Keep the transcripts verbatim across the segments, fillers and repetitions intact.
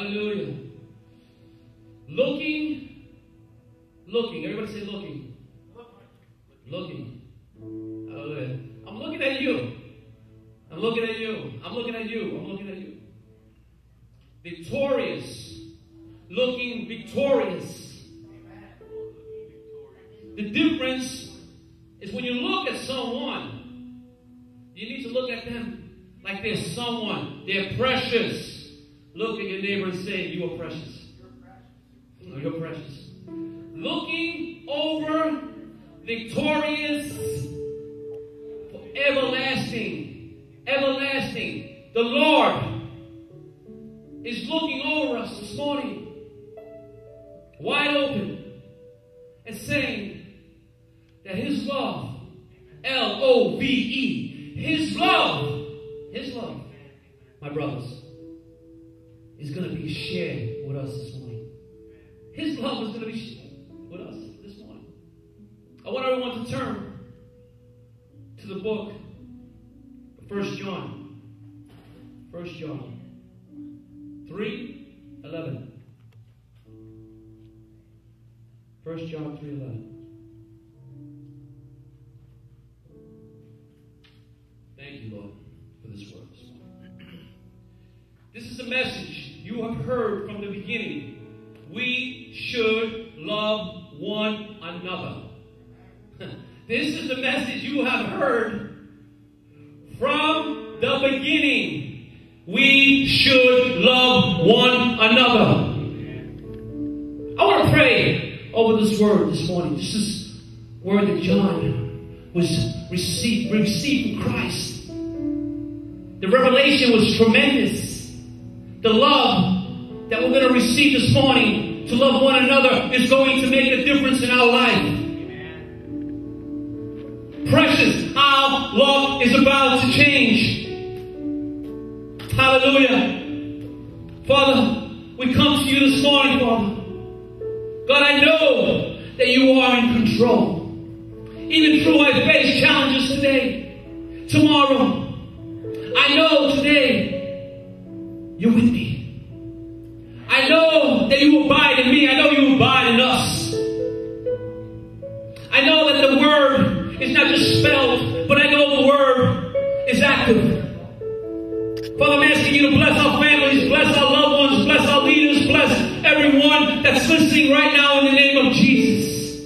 Hallelujah. Looking, looking. Everybody say looking. Looking. Hallelujah. I'm looking at you. I'm looking at you. I'm looking at you. I'm looking at you. Victorious. Looking victorious. The difference is when you look at someone, you need to look at them like they're someone. They're precious. Look at your neighbor and say, you are precious. Oh, you're precious. Looking over victorious, everlasting, everlasting. The Lord is looking over us this morning, wide open, and saying that His love, L O V E, His love, His love, my brothers, is going to be shared with us this morning. His love is going to be shared with us this morning. I want everyone to turn to the book of First John. First John three eleven. First John three eleven. Thank you, Lord, for this word this morning. This is a message you have heard from the beginning. We should love one another. This is the message you have heard from the beginning. We should love one another. I want to pray over this word this morning. This is word that John was received, received from Christ. The revelation was tremendous. The love that we're going to receive this morning to love one another is going to make a difference in our life. Amen. Precious, how love is about to change. Hallelujah. Father, we come to you this morning, Father. God, I know that you are in control. Even through I face challenges today, tomorrow, I know today you're with me. I know that you abide in me. I know you abide in us. I know that the word is not just spelled, but I know the word is active. Father, I'm asking you to bless our families, bless our loved ones, bless our leaders, bless everyone that's listening right now in the name of Jesus.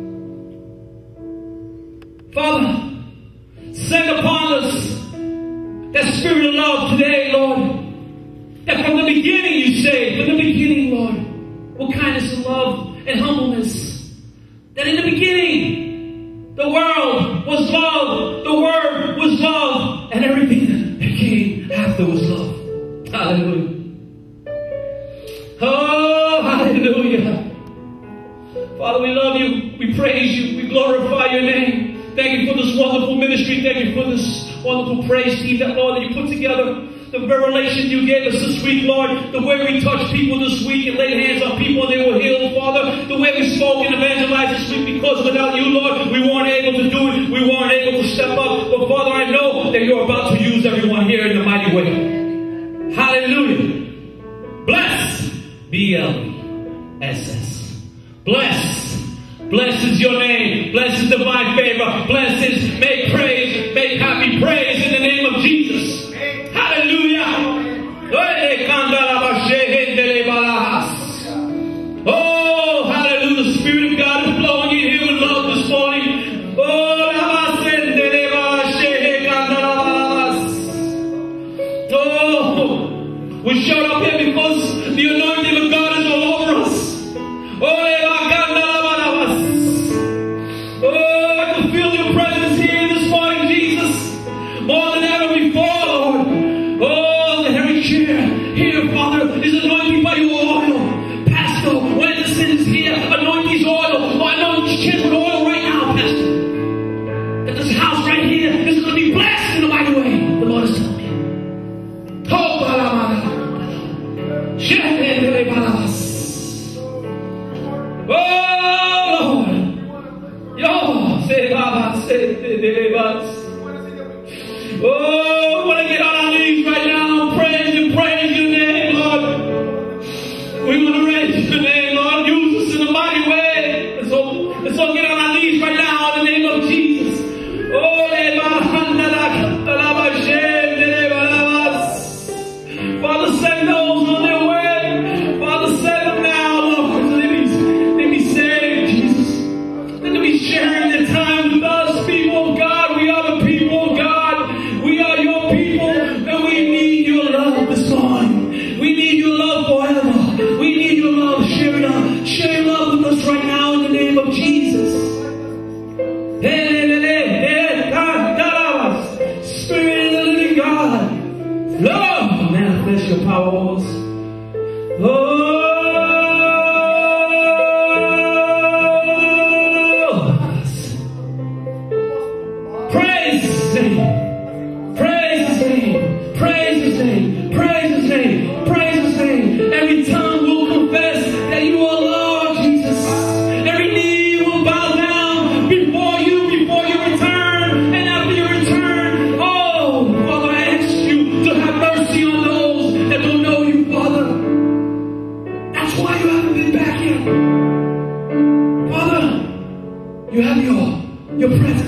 Father, send upon us that spirit of love today, Lord. That from the beginning you say, from the beginning, Lord, what kindness and love and humbleness. That in the beginning, the world was love, the word was love, and everything that came after was love. Hallelujah. Oh, hallelujah. Father, we love you, we praise you, we glorify your name. Thank you for this wonderful ministry. Thank you for this wonderful praise team that, Lord, that you put together. The revelation you gave us this week, Lord, the way we touched people this week and laid hands on people and they were healed, Father, the way we spoke and evangelized this week, because without you, Lord, we weren't able to do it. We weren't able to step up. But Father, I know that you're about to use everyone here in a mighty way. Hallelujah. Bless, B L E S S. Bless. Blessed is your name. Blessed is divine favor. Blessed is make praise, make happy praise in the name of Jesus. Hallelujah. Oh, hallelujah. The Spirit of God is flowing in here with love this morning. Oh, oh, we showed up here because the anointing of God is all over us. Oh, oh, I can feel your presence here this morning, Jesus. More than ever before, Lord. Oh, the heavy chair here, Father, is anointed by your oil. Pastor, when Anderson is here, anoint these oil. Oh, anoint these chairs with oil right now, Pastor. That this house right here is going to be blessed in a mighty way. The Lord is telling me. Oh, Lord, manifest your powers. Oh, praise His name. Praise His name. Praise His name. Praise His name. Praise His name. Every tongue will confess that you are Lord Jesus. Every knee will bow down before you, before you return, and after you return. Oh, Father, I ask you to have mercy on those that don't know you, Father. That's why you haven't been back yet. Father, you have your, your presence.